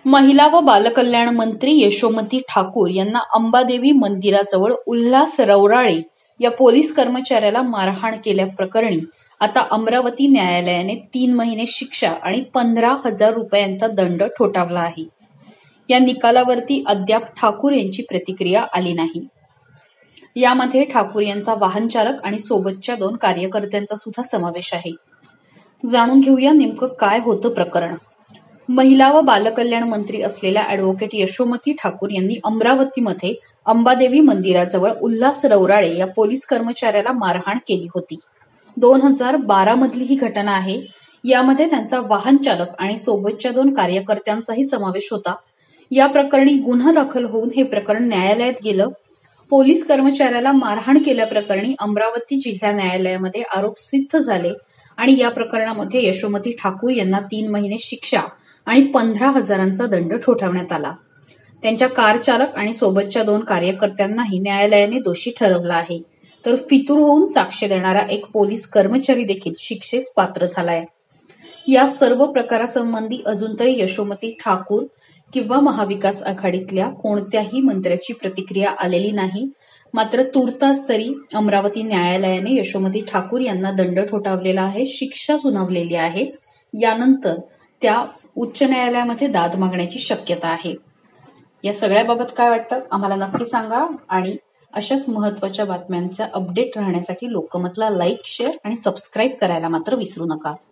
महिला व बालकल्याण मंत्री यशोमती ठाकूर यांना अंबादेवी मंदिराजवळ उल्हास रौराळे या पोलीस कर्मचाऱ्याला मारहाण केल्याप्रकरणी आता अमरावती न्यायालयाने 3 महिने शिक्षा आणि 15,000 रुपयांचा दंड ठोठावला आहे. या निकालावरती अद्याप ठाकूर यांची प्रतिक्रिया आली नाही. यामध्ये ठाकूर यांचा वाहन चालक आणि सोबतच्या 2 कार्यकर्त्यांचा सुद्धा समावेश आहे. जाणून घेऊया नेमकं काय होतं प्रकरण. महिला व बालकल्याण मंत्री असलेल्या ॲडव्होकेट यशोमती ठाकूर यांनी अमरावतीमध्ये अंबादेवी मंदिराजवळ उल्हास रौराळे या पोलीस कर्मचाऱ्याला मारहाण केली होती. 2012 मधली ही घटना आहे. यामध्ये त्यांचा वाहन चालक आणि सोबतच्या 2 कार्यकर्त्यांचाही समावेश होता. या प्रकरणी गुन्हा दाखल होऊन हे प्रकरण न्यायालयात गेलं. पोलीस कर्मचाऱ्याला मारहाण केल्याप्रकरणी अमरावती जिल्हा न्यायालयामध्ये आरोप सिद्ध झाले आणि या प्रकरणामध्ये यशोमती ठाकूर यांना 3 महिने शिक्षा आणि 15,000चा दंड ठोठावण्यात आला. त्यांच्या कार चालक आणि सोबतच्या 2 कार्यकर्त्यांनाही न्यायालयाने दोषी ठरवलं आहे. तर फितूर होऊन साक्ष देणारा एक पोलीस कर्मचारी देखील शिक्षेस पात्र झालाय. या सर्व प्रकारासंबंधी अजून तरी यशोमती ठाकूर किंवा महाविकास आघाडीतल्या कोणत्याही मंत्र्याची प्रतिक्रिया आलेली नाही. मात्र तूर्तास तरी अमरावती न्यायालयाने यशोमती ठाकूर यांना दंड ठोठावलेला आहे, शिक्षा सुनावलेली आहे. यानंतर त्या उच्च न्यायालयामध्ये दाद मागण्याची शक्यता आहे. या सगळ्याबाबत काय वाटतं आम्हाला नक्की सांगा आणि अशाच महत्त्वाच्या बातम्यांचा अपडेट राहण्यासाठी लोकमतला लाईक, शेअर आणि सबस्क्राईब करायला मात्र विसरू नका.